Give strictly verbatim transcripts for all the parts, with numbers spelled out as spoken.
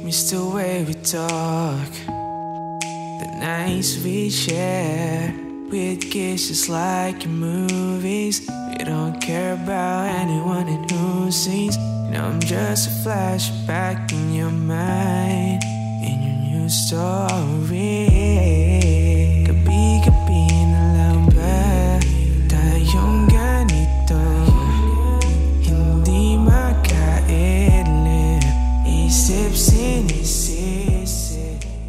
miss the way we talk, the nights we share with kisses like in movies. We don't care about anyone in who sees. You know I'm just a flashback in your mind, in your new story. Gabi-gabi na lang ba tayong ganito? Hindi makailip, isip sinisisi.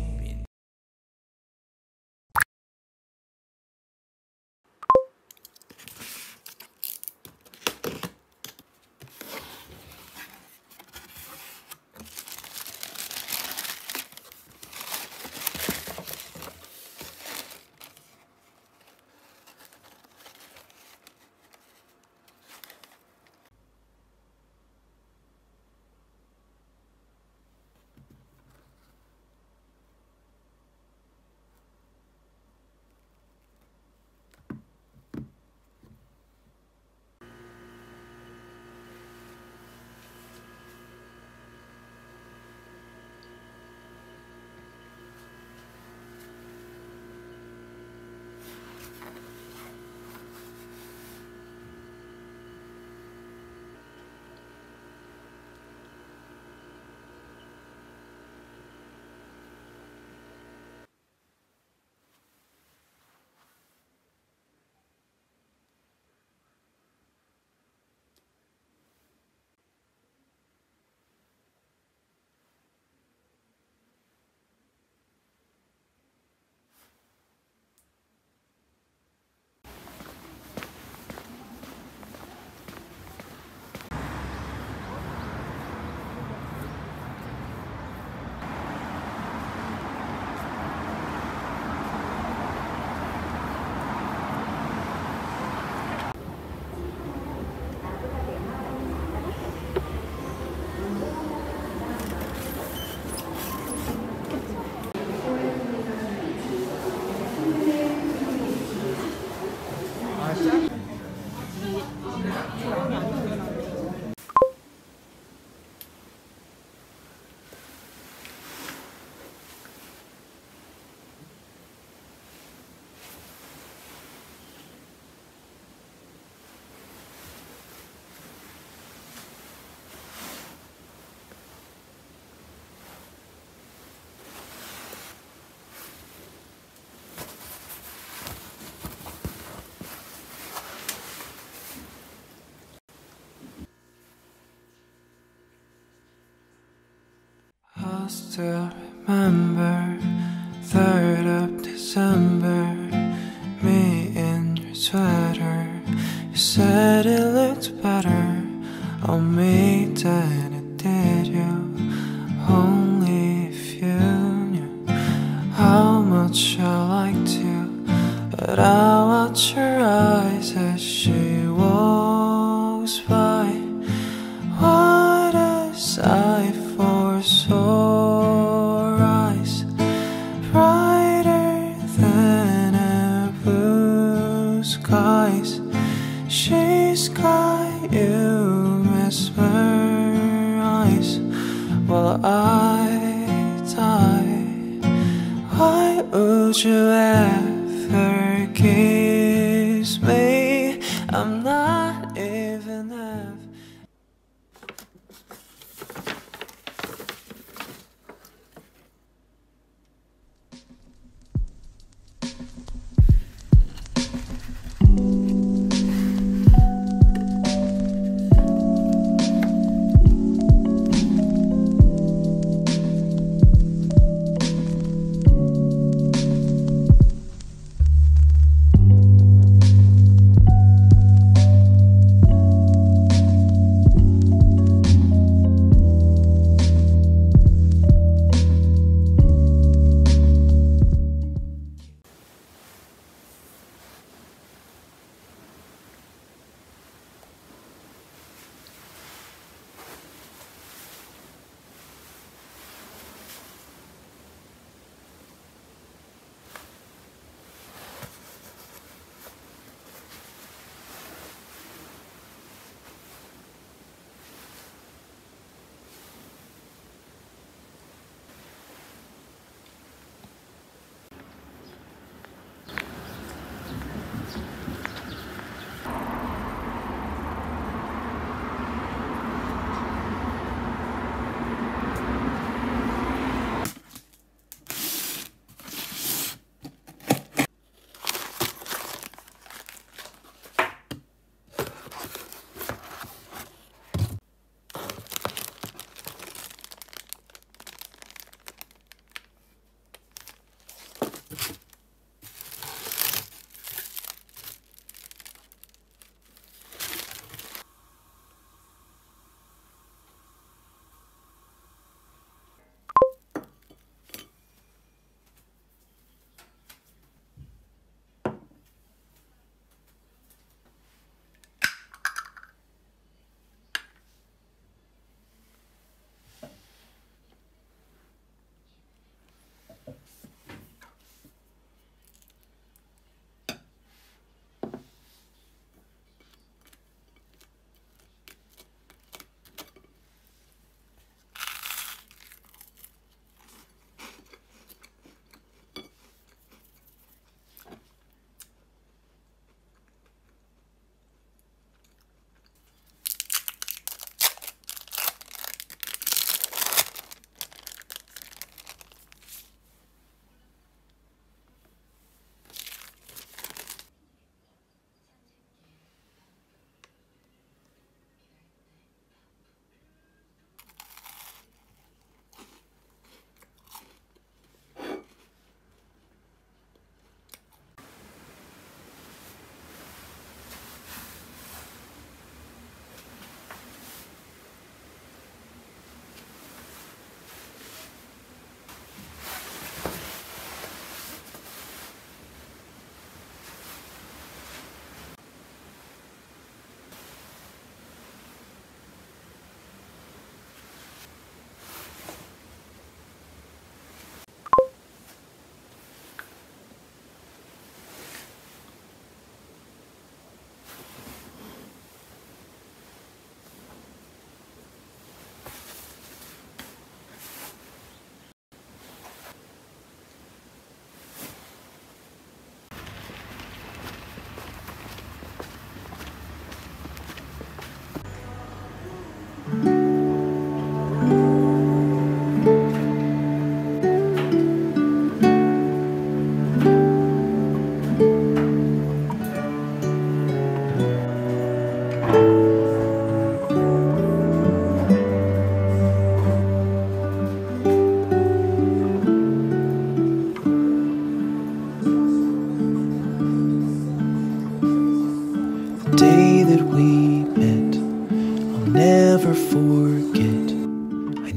I still remember third of December, me in your sweater. You said it looked better on me than it did you. Only if you knew how much I liked you. But I watch her eyes as she walks by. What a sight for sore eyes, brighter than a blue skies. She's got you mesmerized while I die. Why would you ever kiss me? I'm not even half.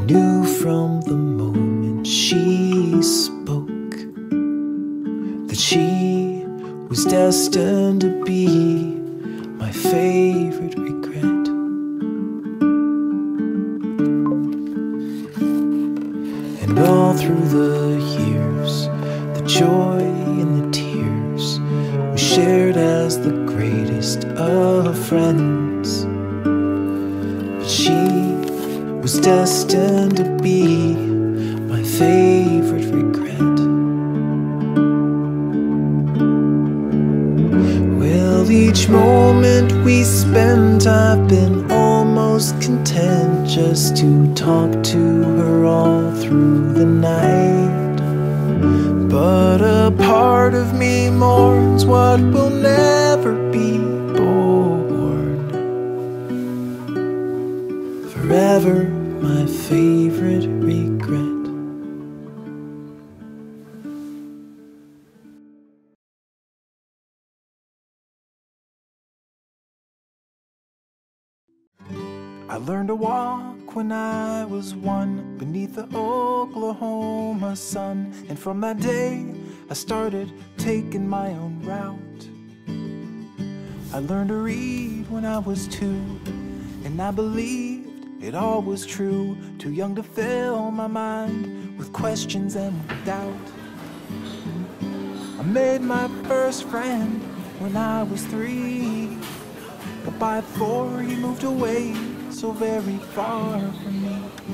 knew from the moment she spoke that she was destined to be my favorite regret. And all through the years, the joy and the tears we shared as the greatest of friends. But she was destined to be my favorite regret. Well, each moment we spent, I've been almost content just to talk to her all through the night. But a part of me mourns what will never be born. Forever my favorite regret. I learned to walk when I was one beneath the Oklahoma sun. And from that day I started taking my own route. I learned to read when I was two, and I believed it all was true. Too young to fill my mind with questions and with doubt. I made my first friend when I was three, but by four he moved away so very far from me.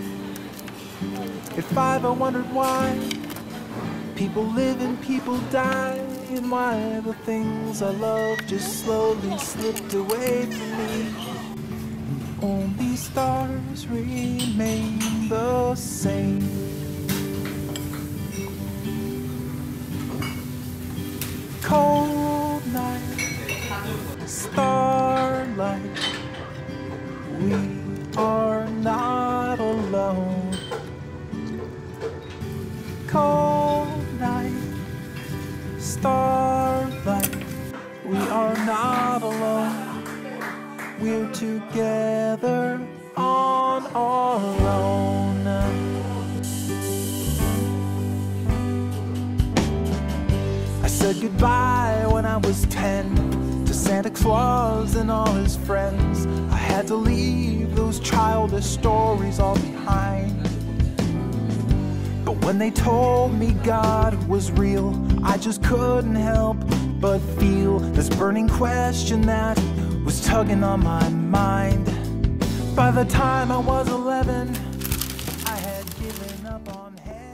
At five I wondered why people live and people die, and why the things I love just slowly slipped away from me. And only stars remain the same. Cold night, starlight, we are not alone. Cold night, starlight, we are not alone. We're together on our own. I said goodbye when I was ten to Santa Claus and all his friends. I had to leave those childish stories all behind. But when they told me God was real, I just couldn't help but feel this burning question that was tugging on my mind. By the time I was eleven, I had given up on heaven.